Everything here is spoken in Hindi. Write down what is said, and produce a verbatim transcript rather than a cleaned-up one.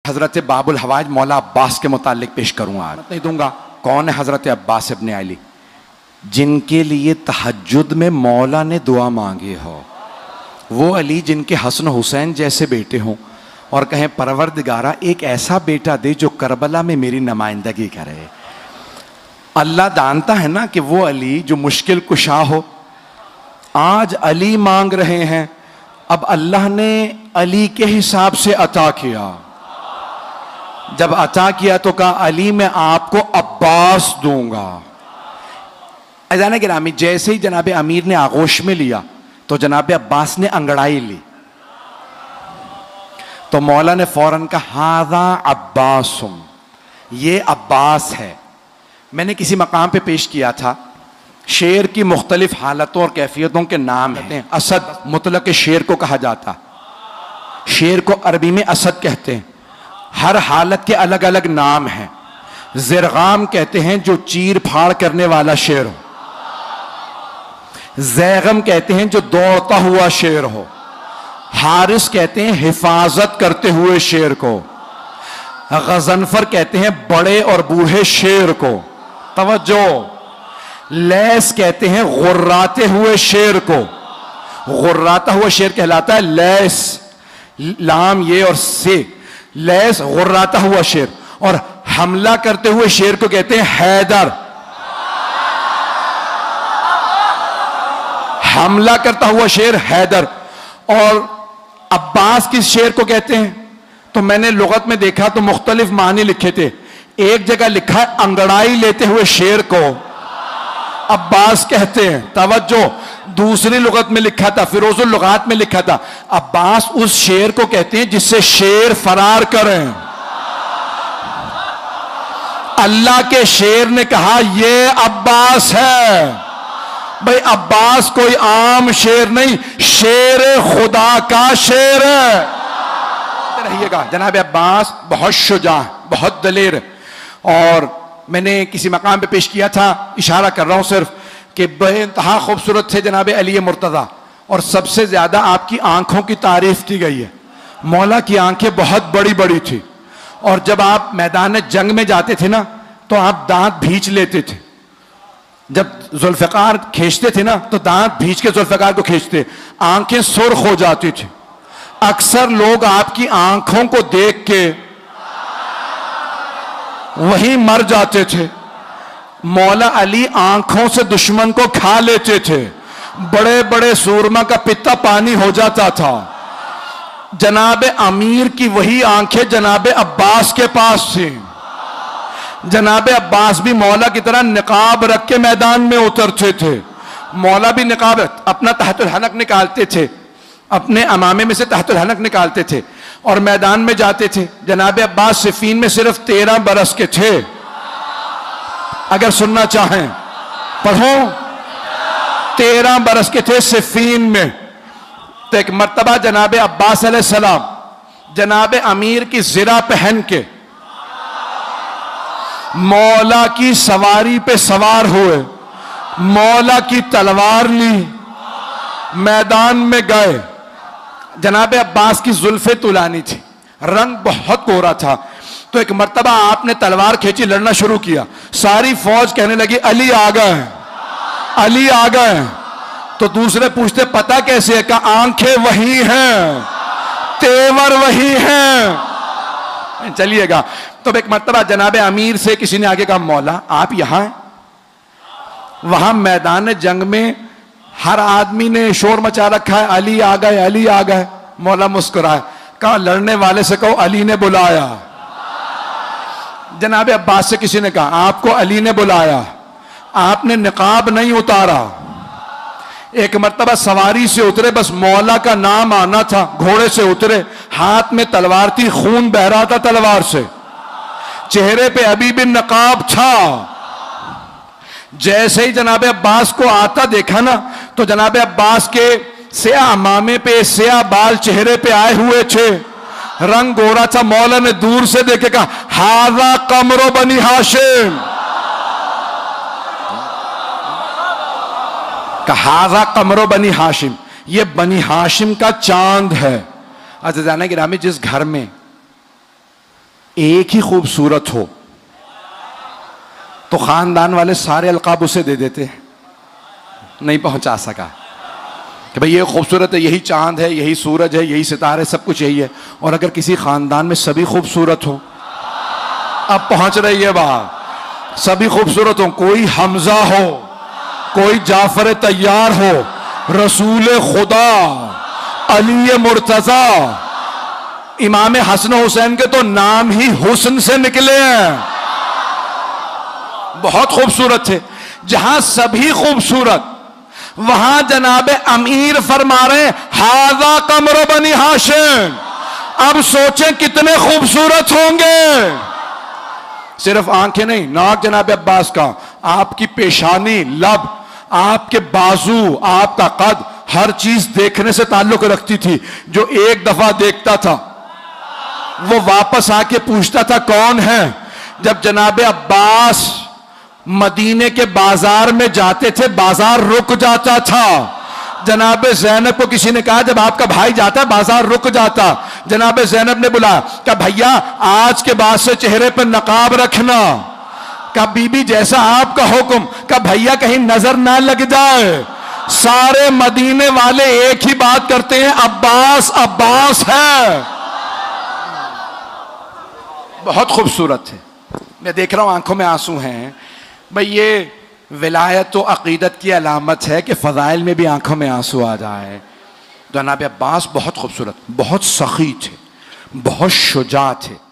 हजरत बाबुल हवाज मौला अब्बास के मुतालिक पेश करूँगा, आज नहीं दूंगा। कौन है हजरत अब्बास इब्ने अली, जिनके लिए तहज्जुद में मौला ने दुआ मांगी हो। वो अली जिनके हसन हुसैन जैसे बेटे हों और कहें परवरदिगारा एक ऐसा बेटा दे जो करबला में मेरी नुमाइंदगी करे। अल्लाह जानता है ना कि वो अली जो मुश्किल कुशा हो। आज अली मांग रहे हैं, अब अल्लाह ने अली के हिसाब से अता किया। जब अता किया तो कहा अली मैं आपको अब्बास दूंगा। अजान गिरामी, जैसे ही जनाब अमीर ने आगोश में लिया तो जनाब अब्बास ने अंगड़ाई ली, तो मौला ने फौरन कहा हादा अब्बासुम, ये अब्बास है। मैंने किसी मकाम पे पेश किया था, शेर की मुख्तलिफ हालतों और कैफियतों के नाम हैं। असद मुतलक शेर को कहा जाता, शेर को अरबी में असद कहते हैं। हर हालत के अलग अलग नाम हैं। ज़िरगाम कहते हैं जो चीर फाड़ करने वाला शेर हो। ज़ैगम कहते हैं जो दौड़ता हुआ शेर हो। हारिस कहते हैं हिफाजत करते हुए शेर को। गज़नफर कहते हैं बड़े और बूढ़े शेर को। तवज्जो। लैस कहते हैं गुर्राते हुए शेर को। गुर्राता हुआ शेर कहलाता है लैस, लाम ये और से, लैस गुर्राता हुआ शेर। और हमला करते हुए शेर को कहते हैं हैदर। हमला करता हुआ शेर हैदर। और अब्बास किस शेर को कहते हैं? तो मैंने लुगत में देखा तो मुख्तलिफ मानी लिखे थे। एक जगह लिखा है अंगड़ाई लेते हुए शेर को अब्बास कहते हैं। तवज्जो। दूसरी लुगत में लिखा था, फिरोजुल लुगात में लिखा था, अब्बास उस शेर को कहते हैं जिससे शेर फरार करें। अल्लाह के शेर ने कहा ये अब्बास है। भाई अब्बास कोई आम शेर नहीं, शेर खुदा का शेर है। रहिएगा। जनाब अब्बास बहुत शुजा, बहुत दलेर। और मैंने किसी मकाम पे पेश किया था, इशारा कर रहा हूं सिर्फ, कि बेइंतहा खूबसूरत थे जनाब अली मुर्तज़ा। और सबसे ज्यादा आपकी आंखों की तारीफ की गई है। मौला की आंखें बहुत बड़ी बड़ी थी। और जब आप मैदान जंग में जाते थे ना तो आप दांत भींच लेते थे। जब जुल्फ़िकार खींचते थे ना तो दांत भींच के जुल्फ़िकार को खींचते, आंखें सुर्ख हो जाती थी। अक्सर लोग आपकी आंखों को देख के वहीं मर जाते थे। मौला अली आंखों से दुश्मन को खा लेते थे। बड़े बड़े सूरमा का पित्ता पानी हो जाता था। जनाब अमीर की वही आंखें जनाब अब्बास के पास थी। जनाब अब्बास भी मौला की तरह निकाब रख के मैदान में उतरते थे। मौला भी निकाब अपना तहतुल हनक निकालते थे, अपने अमामे में से तहतुल हनक निकालते थे और मैदान में जाते थे। जनाब अब्बास सिफीन में सिर्फ तेरह बरस के थे। अगर सुनना चाहें पढ़ो, तेरह बरस के थे सिफीन में। तो एक मर्तबा जनाब अब्बास अलैहिस्सलाम जनाब अमीर की ज़िरा पहन के मौला की सवारी पे सवार हुए, मौला की तलवार ली, मैदान में गए। जनाब अब्बास की जुल्फे तुलानी थी, रंग बहुत गोरा था। तो एक मर्तबा आपने तलवार खींची, लड़ना शुरू किया। सारी फौज कहने लगी अली आ गए, अली आ गए। तो दूसरे पूछते पता कैसे है? कहा आंखें वही हैं, तेवर वही हैं। चलिएगा। तो एक मर्तबा जनाब अमीर से किसी ने आगे कहा मौला आप यहां हैं? वहां मैदान जंग में हर आदमी ने शोर मचा रखा है, अली आ गए, अली आ गए। मौला मुस्कुराए, कहा लड़ने वाले से कहो अली ने बुलाया। जनाब अब्बास से किसी ने कहा आपको अली ने बुलाया, आपने निकाब नहीं उतारा। एक मर्तबा सवारी से उतरे, बस मौला का नाम आना था, घोड़े से उतरे, हाथ में तलवार थी, खून बह रहा था तलवार से, चेहरे पे अभी भी नकाब था। जैसे ही जनाब अब्बास को आता देखा ना तो जनाब अब्बास के स्याह अमामे पे स्याह बाल चेहरे पे आए हुए थे, रंग गोरा था। मौला ने दूर से देखे कहा हाजा कमरो बनी हाशिम, हाजा कमरो बनी हाशिम, ये बनी हाशिम का चांद है। अज़ीज़ाना गिरामी, जिस घर में एक ही खूबसूरत हो तो खानदान वाले सारे अलकाब उसे दे देते, नहीं पहुंचा सका कि भाई ये खूबसूरत है, यही चांद है, यही सूरज है, यही सितारे, सब कुछ यही है। और अगर किसी खानदान में सभी खूबसूरत हो, अब पहुंच रही है बात, सभी खूबसूरत हो, कोई हमजा हो, कोई जाफर तैयार हो, रसूल खुदा अली मुर्तजा, इमाम हसन हुसैन के तो नाम ही हुस्न से निकले हैं, बहुत खूबसूरत थे। जहां सभी खूबसूरत, वहां जनाबे अमीर फरमा रहे हाजा कमर बनी हाशिम। अब सोचें कितने खूबसूरत होंगे। सिर्फ आंखें नहीं, नाक जनाबे अब्बास का, आपकी पेशानी, लब, आपके बाजू, आपका कद, हर चीज देखने से ताल्लुक रखती थी। जो एक दफा देखता था वो वापस आके पूछता था कौन है। जब जनाबे अब्बास मदीने के बाजार में जाते थे, बाजार रुक जाता था। जनाबे ज़ैनब को किसी ने कहा जब आपका भाई जाता बाजार रुक जाता। जनाबे ज़ैनब ने बोला कि भैया आज के बाद से चेहरे पर नकाब रखना। का बीबी जैसा आपका हुक्म। का भैया कहीं नजर ना लग जाए। सारे मदीने वाले एक ही बात करते हैं, अब्बास अब्बास है। बहुत खूबसूरत थे। मैं देख रहा हूं आंखों में आंसू हैं। भाई ये विलायत तो अकीदत की अलामत है कि फ़ज़ाइल में भी आंखों में आंसू आ जाए। जनाब अब्बास बहुत खूबसूरत, बहुत सखी थे, बहुत शुजा थे।